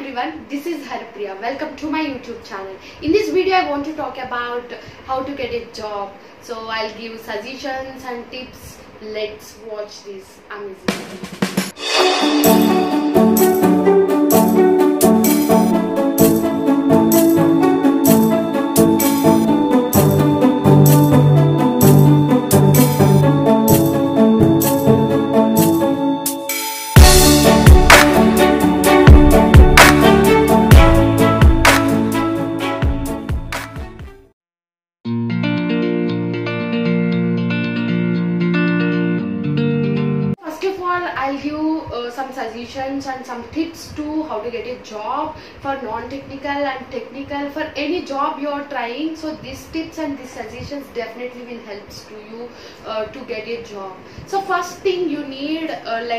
everyone, this is Harpriya. Welcome to my YouTube channel. In this video I want to talk about how to get a job. So I'll give suggestions and tips. Let's watch this amazing video. I'll give some suggestions and some tips to how to get a job for non-technical and technical, for any job you're trying. So these tips and these suggestions definitely will help to you to get a job. So first thing you need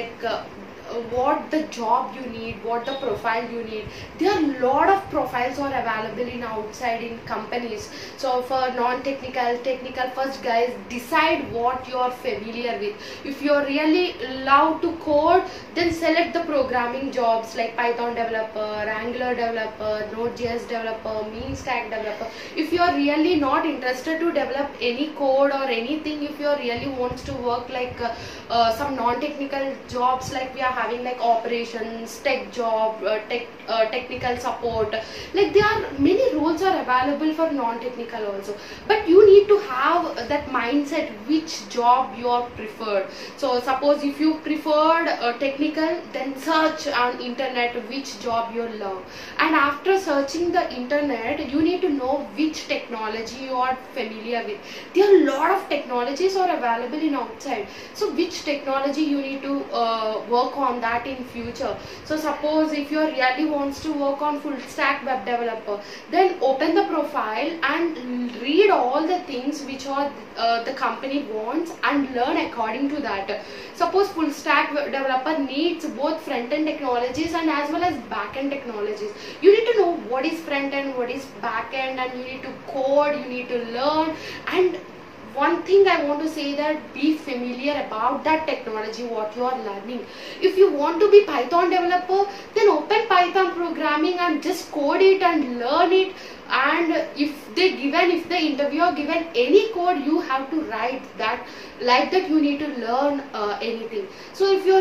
what the job you need, what the profile you need. There are a lot of profiles are available in outside in companies. So for non-technical, technical, first guys decide what you're familiar with. If you're really love to code, then select the programming jobs like Python developer, Angular developer, Node.js developer, mean stack developer. If you're really not interested to develop any code or anything, if you're really wants to work like some non-technical jobs, like we are having like operations, tech job, technical support, like there are many roles are available for non-technical also, but you need to have that mindset which job you are preferred. So suppose if you preferred technical, then search on internet which job you love, and after searching the internet you need to know which technology you are familiar with. There are a lot of technologies are available in outside, so which technology you need to work on that in future. So suppose if you really wants to work on full stack web developer, then open the profile and read all the things which are the company wants and learn according to that. Suppose full stack web developer needs both front end technologies and as well as back end technologies. You need to know what is front end, what is back end, and you need to code, you need to learn. And one thing I want to say that be familiar about that technology what you are learning. If you want to be Python developer, then open Python programming and just code it and learn it. And if the interviewer given any code, you have to write that, like that you need to learn anything. So if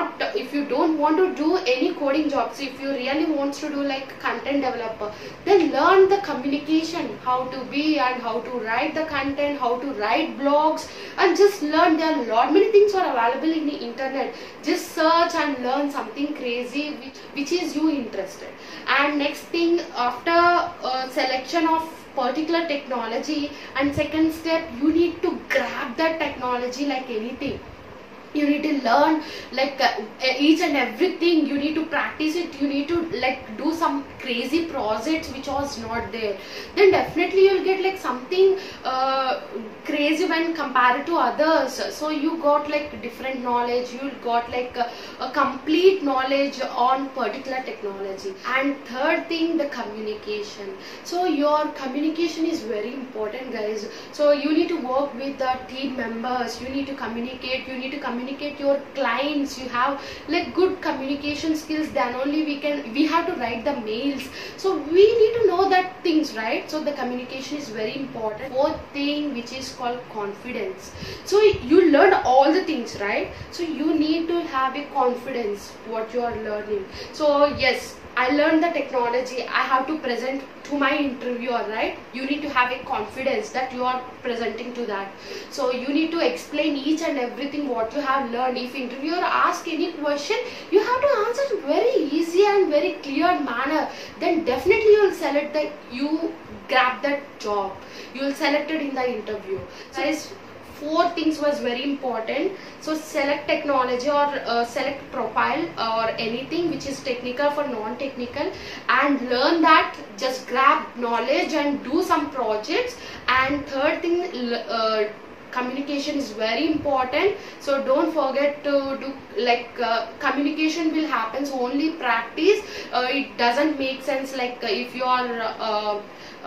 you don't want to do any coding jobs, if you really wants to do like content developer, then learn the communication, how to be and how to write the content, how to write blogs, and just learn. There are many things are available in the internet. Just search and learn something crazy which is you interested. And next thing, after selection of particular technology, and second step, you need to grab that technology like anything. You need to learn like each and everything. You need to practice it. You need to like do some crazy projects which was not there. Then definitely you'll get like something crazy when compared to others. So you got like different knowledge. You got like a complete knowledge on particular technology. And third thing, the communication. So your communication is very important, guys. So you need to work with the team members. You need to communicate. You need to communicate your clients. You have like good communication skills, then only we have to write the mails. So we need to know that things, right? So the communication is very important. Fourth thing, which is called confidence. So you learn all the things, right? So you need to have a confidence what you are learning. So yes, I learned the technology, I have to present to my interviewer, right? You need to have a confidence that you are presenting to that. So you need to explain each and everything what you have learned. If interviewer asks any question, you have to answer in very easy and very clear manner. Then definitely you will select that, you grab that job, you will select it in the interview. So four things was very important. So select technology or select profile or anything which is technical for non-technical, and learn that, just grab knowledge and do some projects. And third thing, communication is very important. So don't forget to do, like communication will happen, so only practice. It doesn't make sense, like if you are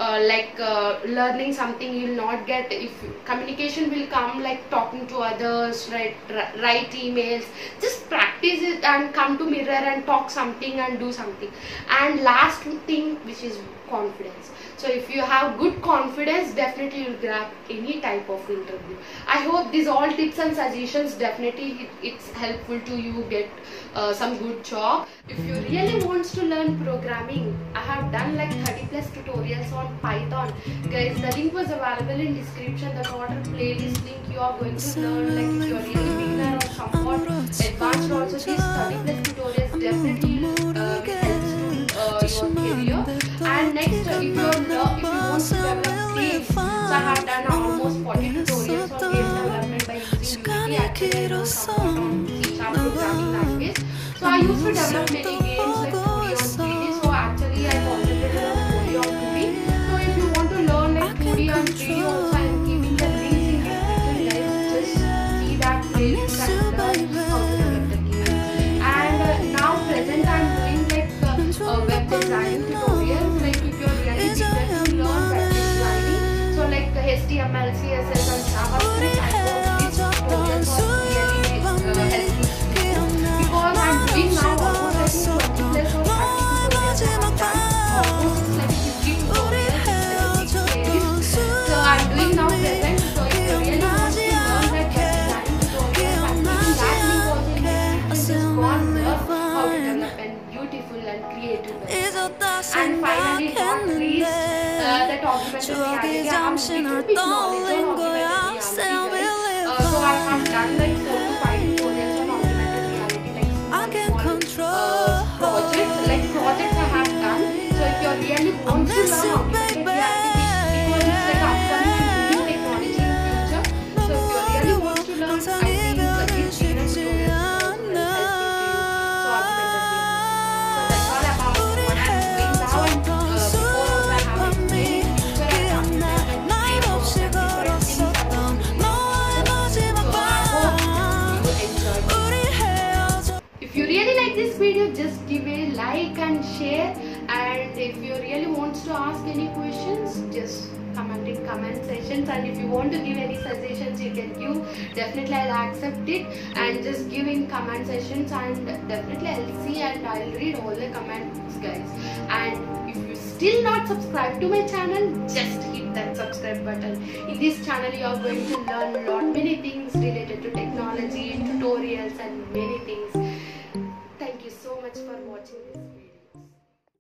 learning something, you will not get, if communication will come like talking to others, write emails. Just practice it and come to mirror and talk something and do something. And last thing, which is confidence. So if you have good confidence, definitely you'll grab any type of interview. I hope these all tips and suggestions, definitely it's helpful to you get some good job. If you really wants to learn programming, I have done like 30 plus tutorials on Python. Guys, the link was available in description. The water playlist link, you are going to learn, like if you are really beginner or somewhat advanced also, these 30 plus tutorials definitely will help your career. And next, if you want to develop games, so I have done almost 40 tutorials on game development by using Unity. Actually, I know somewhat on C# programming language. So I used to develop many games like 2D on 3D. So actually, I concentrated on 2D on 2D. So if you want to learn like 2D and 3D also, I am giving the links in description, guys. Just see that playlist and learn how to develop the game. And now present, I am doing like web designing tutorials. Like if you are really eager to learn web designing, so like HTML, CSS and JavaScript, I hope these tutorials are really helpful to you, because I am doing now almost like 20 plus or 30 tutorials I have done, almost like 50 tutorials. So I am doing now present. So if you really want to learn that web designing tutorials, I am giving that link also in the description. Just go and learn how to develop a beautiful and creative website. And finally, not least, that augmented reality. I have a little bit knowledge on augmented reality, guys. So I have done like 4 to 5 tutorials on augmented reality, like small projects. Like projects I have done. So if you really want to learn augmented reality, because it's like upcoming new technology in future. So if you really want to learn, I think these tutorials will help you. So augmented reality. So that's all about what I'm doing now. And before also I have explained future and after that and different things I'm doing. So I hope you enjoyed it. If you really like this video, just give a like and share. And if you really want to ask any questions, just comment in comment sections. And if you want to give any suggestions, you can give. Definitely I'll accept it. And just give in comment sections, and definitely I'll see and I'll read all the comments, guys. And if you still not subscribed to my channel, just hit that subscribe button. In this channel you are going to learn a lot many things related to technology, tutorials and many things. Thank you so much for watching this.